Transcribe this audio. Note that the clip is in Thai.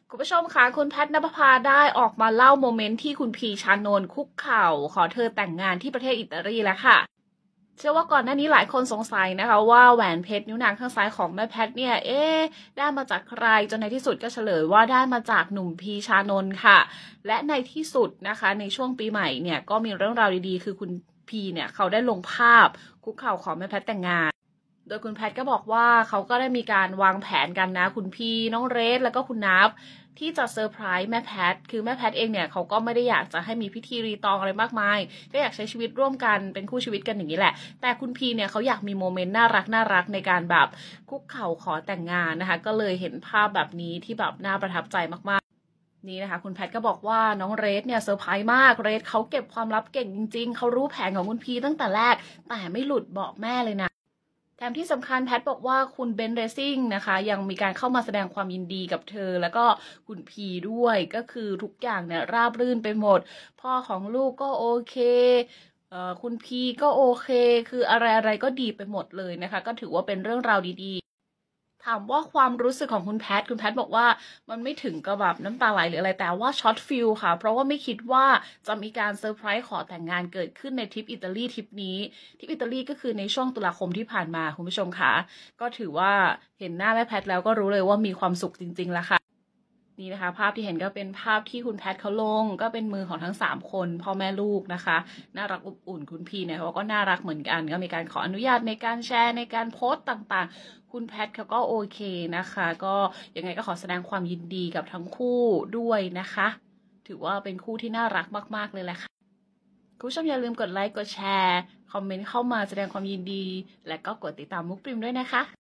คุณผู้ชมคะคุณแพทย์ณปภาได้ออกมาเล่าโมเมนต์ที่คุณพีชานนท์คุกเข่าขอเธอแต่งงานที่ประเทศอิตาลีแล้วค่ะเชื่อว่าก่อนหน้านี้หลายคนสงสัยนะคะว่าแหวนเพชรนิ้วนางข้างซ้ายของแม่แพทย์เนี่ยได้มาจากใครจนในที่สุดก็เฉลยว่าได้มาจากหนุ่มพีชานนท์ค่ะและในที่สุดนะคะในช่วงปีใหม่เนี่ยก็มีเรื่องราวดีๆคือคุณพีเนี่ยเขาได้ลงภาพคุกเข่าขอแม่แพทย์แต่งงาน โดยคุณแพทก็บอกว่าเขาก็ได้มีการวางแผนกันนะคุณพี่น้องเรสแล้วก็คุณนับที่จะเซอร์ไพรส์แม่แพทคือแม่แพทเองเนี่ยเขาก็ไม่ได้อยากจะให้มีพิธีรีตองอะไรมากมายก็อยากใช้ชีวิตร่วมกันเป็นคู่ชีวิตกันอย่างนี้แหละแต่คุณพีเนี่ยเขาอยากมีโมเมนต์น่ารักในการแบบคุกเข่าขอแต่งงานนะคะก็เลยเห็นภาพแบบนี้ที่แบบน่าประทับใจมากๆนี่นะคะคุณแพทก็บอกว่าน้องเรสเนี่ยเซอร์ไพรส์มากเรสเขาเก็บความลับเก่งจริงๆเขารู้แผนของคุณพีตั้งแต่แรกแต่ไม่หลุดบอกแม่เลยนะ แถมที่สำคัญแพทบอกว่าคุณเบนเรซิ่งนะคะยังมีการเข้ามาแสดงความยินดีกับเธอแล้วก็คุณพีด้วยก็คือทุกอย่างเนี่ยราบรื่นไปหมดพ่อของลูกก็โอเคคุณพีก็โอเคคืออะไรก็ดีไปหมดเลยนะคะก็ถือว่าเป็นเรื่องราวดีๆถามว่าความรู้สึกของคุณแพทบอกว่ามันไม่ถึงกับแบบน้ำตาไหลหรืออะไรแต่ว่าช็อตฟิลค่ะเพราะว่าไม่คิดว่าจะมีการเซอร์ไพรส์ขอแต่งงานเกิดขึ้นในทริปอิตาลีทริปนี้ทริปอิตาลีก็คือในช่วงตุลาคมที่ผ่านมาคุณผู้ชมค่ะก็ถือว่าเห็นหน้าแม่แพทแล้วก็รู้เลยว่ามีความสุขจริงๆแล้วค่ะนี่นะคะภาพที่เห็นก็เป็นภาพที่คุณแพทเขาลงก็เป็นมือของทั้ง3 คนพ่อแม่ลูกนะคะน่ารักอบอุ่นคุณพี่เนี่ยเขาก็น่ารักเหมือนกันก็มีการขออนุญาตในการแชร์ในการโพสต์ต่างๆคุณแพทเขาก็โอเคนะคะก็ยังไงก็ขอแสดงความยินดีกับทั้งคู่ด้วยนะคะถือว่าเป็นคู่ที่น่ารักมากๆเลยแหละค่ะคุณผู้ชมอย่าลืมกดไลค์กดแชร์คอมเมนต์เข้ามาแสดงความยินดีและก็กดติดตามมุกปริมด้วยนะคะ